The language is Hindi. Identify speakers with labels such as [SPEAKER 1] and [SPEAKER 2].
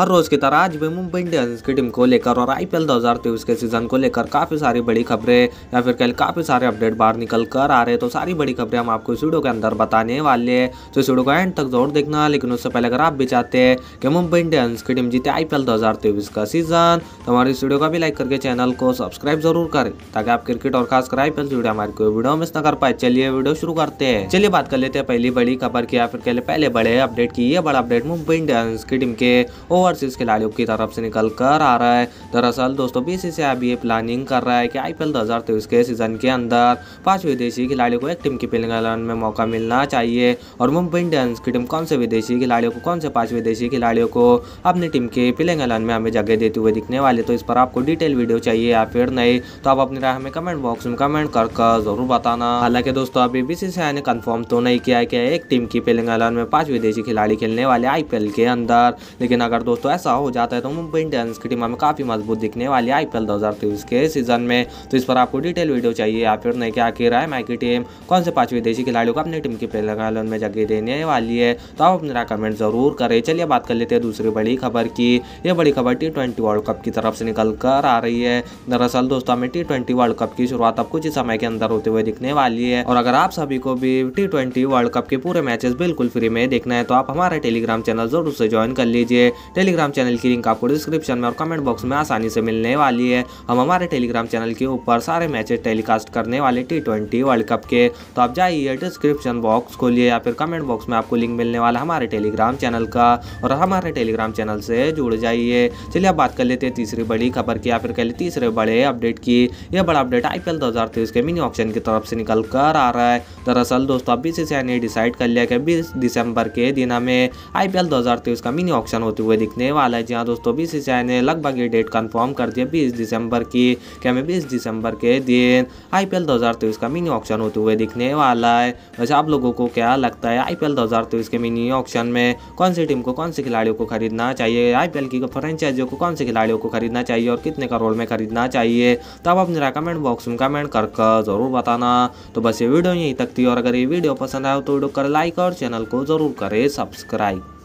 [SPEAKER 1] हर रोज की तरह आज भी मुंबई इंडियंस की टीम को लेकर और आईपीएल 2023 के सीजन को लेकर काफी सारी बड़ी खबरें या फिर कल काफी सारे अपडेट बाहर निकल कर आ रहे हैं। तो सारी बड़ी खबरें हम आपको इस वीडियो के अंदर बताने वाले हैं, तो इस वीडियो को एंड तक जरूर देखना। लेकिन उससे पहले अगर आप भी चाहते हैं कि मुंबई इंडियंस की टीम जीते आईपीएल 2023 का सीजन, तो हमारे इस वीडियो का भी लाइक करके चैनल को सब्सक्राइब जरूर करें ताकि आप क्रिकेट और खासकर आईपीएल से जुड़े हमारी कोई वीडियो मिस न कर पाए। चलिए वीडियो शुरू करते हैं। चलिए बात कर लेते हैं पहली बड़ी खबर की या फिर पहले बड़े अपडेट की। ये बड़ा अपडेट मुंबई इंडियंस की टीम के ओवरसीज खिलाड़ियों की तरफ से निकल कर आ रहा है। दरअसल दोस्तों बीसीसीआई अभी ये प्लानिंग कर रहा है कि आईपीएल 2023 के सीजन के अंदर 5 विदेशी खिलाड़ियों को एक टीम की प्लेइंग 11 में मौका मिलना चाहिए। और मुंबई इंडियंस की टीम कौन से विदेशी खिलाड़ियों को, कौन से 5 विदेशी खिलाड़ियों को अपनी टीम की प्लेइंग 11 में हमें जगह देते हुए दिखने वाले, तो इस पर आपको डिटेल वीडियो चाहिए या फिर नहीं, तो आप अपनी राय हमें कमेंट बॉक्स में कमेंट कर जरूर बताना। हालांकि दोस्तों अभी बीसीसीआई ने कंफर्म तो नहीं किया है कि एक टीम की प्लेइंग 11 में 5 विदेशी खिलाड़ी खेलने वाले आईपीएल के अंदर, लेकिन अगर दोस्तों ऐसा हो जाता है तो मुंबई इंडियंस की टीम हमें काफी मजबूत दिखने वाली है आईपीएल 2023 के सीजन में। तो इस पर आपको डिटेल वीडियो चाहिए या फिर नहीं, क्या आखिर है की टीम कौन से 5 विदेशी खिलाड़ियों को अपनी टीम की प्लेइंग 11 में जगह देने वाली है, तो आप अपना कमेंट जरूर करें। चलिए बात कर लेते हैं दूसरी बड़ी खबर की। ये बड़ी खबर T20 वर्ल्ड कप की तरफ से निकल कर आ रही है। दरअसल दोस्तों हमें T20 वर्ल्ड कप की शुरुआत अब कुछ ही समय के अंदर होते हुए दिखने वाली है। और अगर आप सभी को भी T20 वर्ल्ड कप के पूरे मैचेस बिल्कुल फ्री में देखना है तो आप हमारे टेलीग्राम चैनल जरूर से ज्वाइन कर लीजिए। टेलीग्राम चैनल की लिंक आपको डिस्क्रिप्शन में और कमेंट बॉक्स में आसानी से मिलने वाली है। हम हमारे टेलीग्राम चैनल के ऊपर सारे मैचेस टेलीकास्ट करने वाले T20 वर्ल्ड कप के, तो आप जाइए डिस्क्रिप्शन बॉक्स खोलिए या फिर कमेंट बॉक्स में आपको लिंक मिलने वाला हमारे टेलीग्राम चैनल का, और हमारे टेलीग्राम चैनल से जुड़ जाइए। चलिए अब बात कर लेते हैं तीसरी बड़ी खबर की या फिर कह तीसरे बड़े अपडेट की। यह बड़ा अपडेट आईपीएल 2023 के मिनी ऑक्शन की तरफ से निकल कर आ रहा है। दरअसल दोस्तों बीसीसीआई ने डिसाइड कर लिया कि 20 दिसंबर के दिन हमें आईपीएल 2023 का मिनी ऑक्शन होते हुए दिखने वाला है। जहां दोस्तों बीसीसीआई ने लगभग ये डेट कंफर्म कर दिया 20 दिसंबर की, कि हमें 20 दिसंबर के दिन आईपीएल 2023 का मिनी ऑक्शन होते हुए दिखने वाला है। वैसे आप लोगों को क्या लगता है आईपीएल 2023 के मिनी ऑक्शन में कौन सी टीम को, कौन से खिलाड़ियों को खरीदना चाहिए, आईपीएल की फ्रेंचाइजियों को कौन से खिलाड़ियों को खरीदना चाहिए और कितने करोड़ में खरीदना चाहिए, तो आप अपने कमेंट बॉक्स में कमेंट कर जरूर बताना। तो बस ये वीडियो यहीं तक थी, और अगर ये वीडियो पसंद आए तो वीडियो कर लाइक और चैनल को जरूर करें सब्सक्राइब।